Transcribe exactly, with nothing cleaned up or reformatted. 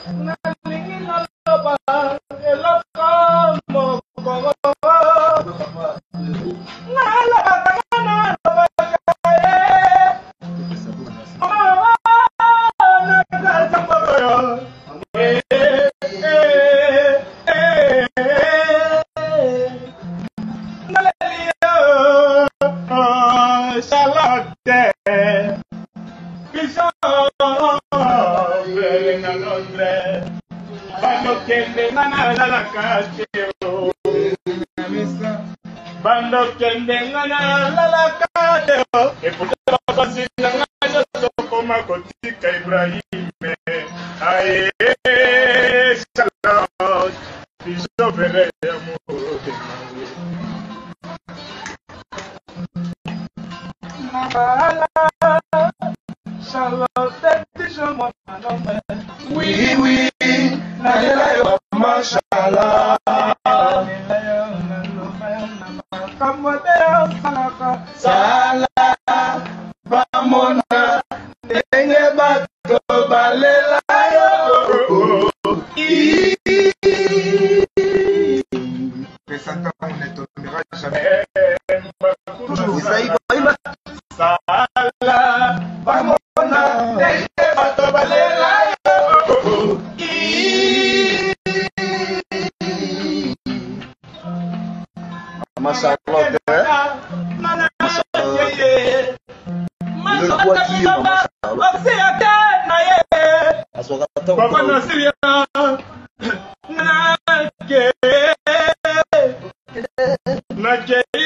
Bando kendengana la kateo e puta basina ngaja sokoma kotika Ibrahim aye shalom biso vere amor mala shalom tete mon nom oui oui na yo mashallah Sala bamona ndenge bato balela yo Sala bamona ndenge bato balela yo Masallah le roi qui est masallah.